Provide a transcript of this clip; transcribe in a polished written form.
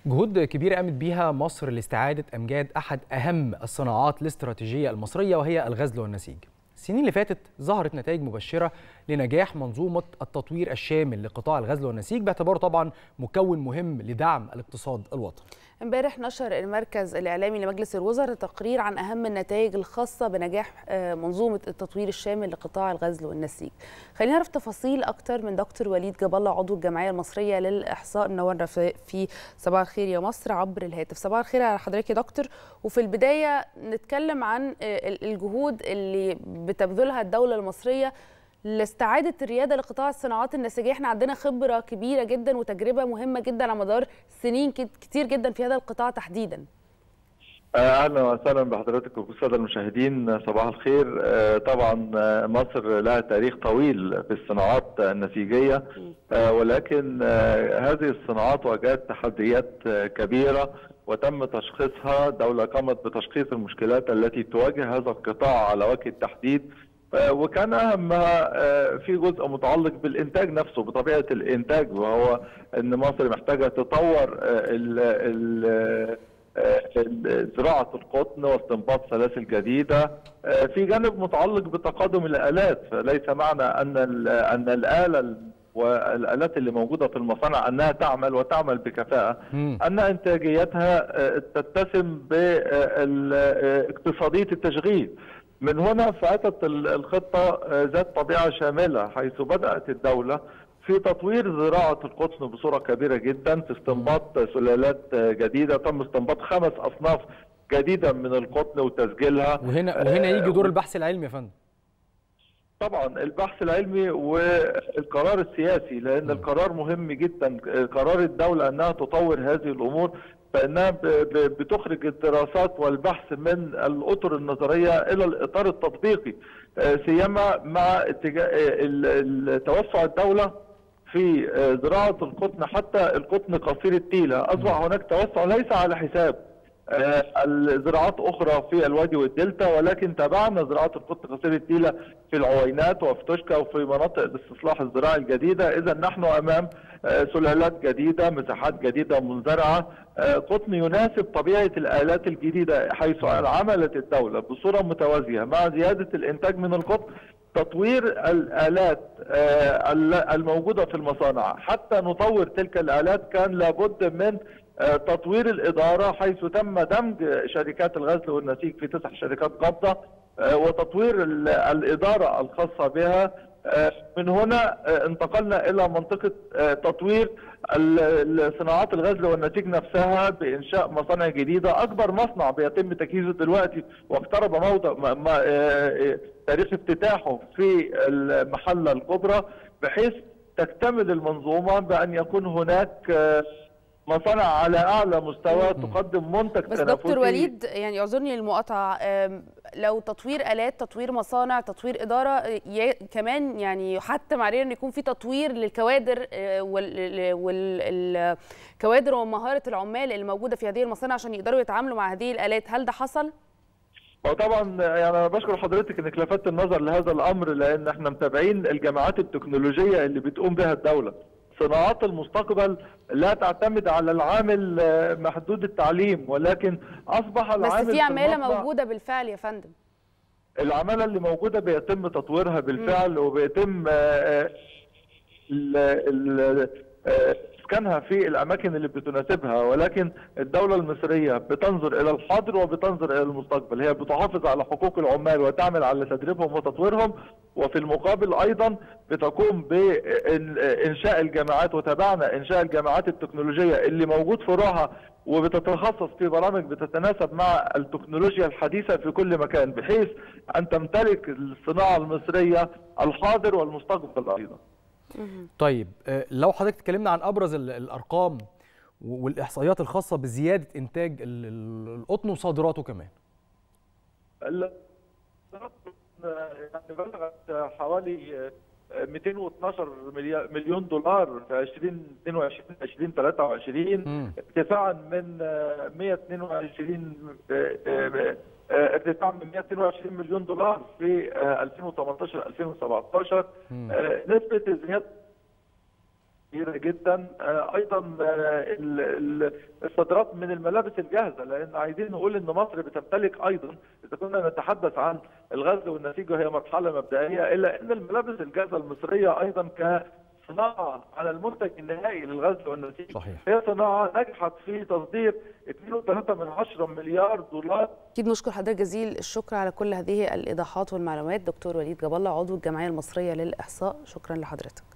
جهود كبيرة قامت بيها مصر لاستعادة أمجاد أحد أهم الصناعات الاستراتيجية المصرية وهي الغزل والنسيج. السنين اللي فاتت ظهرت نتائج مبشرة لنجاح منظومة التطوير الشامل لقطاع الغزل والنسيج باعتباره طبعا مكون مهم لدعم الاقتصاد الوطني. امبارح نشر المركز الإعلامي لمجلس الوزراء تقرير عن أهم النتائج الخاصة بنجاح منظومة التطوير الشامل لقطاع الغزل والنسيج. خلينا نعرف تفاصيل أكتر من دكتور وليد جاب الله عضو الجمعية المصرية للإحصاء منورنا في صباح الخير يا مصر عبر الهاتف. صباح الخير على حضرتك يا دكتور. وفي البداية نتكلم عن الجهود اللي بتبذلها الدولة المصرية لاستعادة الريادة لقطاع الصناعات النسيجية. احنا عندنا خبرة كبيرة جدا وتجربة مهمة جدا على مدار سنين كتير جدا في هذا القطاع تحديدا. اهلا وسهلا بحضرتك والساده المشاهدين، صباح الخير. طبعا مصر لها تاريخ طويل في الصناعات النسيجيه، ولكن هذه الصناعات واجهت تحديات كبيره وتم تشخيصها. الدوله قامت بتشخيص المشكلات التي تواجه هذا القطاع على وجه التحديد، وكان اهمها في جزء متعلق بالانتاج نفسه، بطبيعه الانتاج، وهو ان مصر محتاجه تطور زراعه القطن واستنباط سلاسل جديده. في جانب متعلق بتقادم الالات، فليس معنى ان الاله والالات اللي موجوده في المصانع انها تعمل وتعمل بكفاءه، ان انتاجيتها تتسم باقتصاديه التشغيل. من هنا فاتت الخطه ذات طبيعه شامله، حيث بدات الدوله في تطوير زراعه القطن بصوره كبيره جدا، في استنباط سلالات جديده. تم استنباط 5 أصناف جديده من القطن وتسجيلها. وهنا يجي دور البحث العلمي يا فندم. طبعا البحث العلمي والقرار السياسي، لان القرار مهم جدا. قرار الدوله انها تطور هذه الامور، فانها بتخرج الدراسات والبحث من الاطر النظريه الى الاطار التطبيقي، سيما مع توسع الدوله في زراعه القطن. حتى القطن قصير التيله اصبح هناك توسع ليس على حساب الزراعات اخرى في الوادي والدلتا، ولكن تابعنا زراعه القطن قصير التيله في العوينات وفي توشكا وفي مناطق الاستصلاح الزراعي الجديده. اذا نحن امام سلالات جديده، مساحات جديده منزرعه، قطن يناسب طبيعه الالات الجديده، حيث عملت الدوله بصوره متوازيه مع زياده الانتاج من القطن تطوير الآلات الموجودة في المصانع. حتى نطور تلك الآلات كان لابد من تطوير الإدارة، حيث تم دمج شركات الغزل والنسيج في 9 شركات قابضة، وتطوير الإدارة الخاصة بها. من هنا انتقلنا إلى منطقة تطوير صناعات الغزل والنسيج نفسها بإنشاء مصانع جديدة. أكبر مصنع بيتم تجهيزه دلوقتي واقترب تاريخ افتتاحه في المحلة الكبرى، بحيث تكتمل المنظومة بأن يكون هناك مصانع على اعلى مستوى تقدم منتج بس تنافسي. دكتور وليد، يعني اعذرني المقاطعه، لو تطوير الات، تطوير مصانع، تطوير اداره، كمان يعني حتى علينا ان يكون في تطوير للكوادر والكوادر ومهاره العمال اللي موجوده في هذه المصانع عشان يقدروا يتعاملوا مع هذه الالات. هل ده حصل؟ وطبعا يعني انا بشكر حضرتك انك لفتت النظر لهذا الامر، لان احنا متابعين الجامعات التكنولوجيه اللي بتقوم بها الدوله. صناعات المستقبل لا تعتمد على العامل محدود التعليم، ولكن اصبح العامل بس في عماله موجوده بالفعل يا فندم. العماله اللي موجوده بيتم تطويرها بالفعل، وبيتم اسكانها في الاماكن اللي بتناسبها، ولكن الدوله المصريه بتنظر الى الحاضر وبتنظر الى المستقبل. هي بتحافظ على حقوق العمال وتعمل على تدريبهم وتطويرهم، وفي المقابل ايضا بتقوم بانشاء الجامعات. وتابعنا انشاء الجامعات التكنولوجيه اللي موجود فروعها وبتتخصص في برامج بتتناسب مع التكنولوجيا الحديثه في كل مكان، بحيث ان تمتلك الصناعه المصريه الحاضر والمستقبل ايضا. طيب لو حضرتك اتكلمنا عن ابرز الارقام والاحصائيات الخاصه بزياده انتاج القطن وصادراته كمان. يعني بلغت حوالي 212 مليون دولار في 2022 2023، ارتفاعا من 122 مليون دولار في 2018 2017. نسبة الزيادة كبيرة جدا. ايضا الصادرات من الملابس الجاهزه، لان عايزين نقول ان مصر بتمتلك ايضا، اذا كنا نتحدث عن الغزل والنسيج وهي مرحله مبدئيه، الا ان الملابس الجاهزه المصريه ايضا كصناعه على المنتج النهائي للغزل والنسيج صحيح. هي صناعه نجحت في تصدير 2.3 مليار دولار. اكيد نشكر حضرتك جزيل الشكر على كل هذه الايضاحات والمعلومات. دكتور وليد جاب الله، عضو الجمعيه المصريه للاحصاء، شكرا لحضرتك.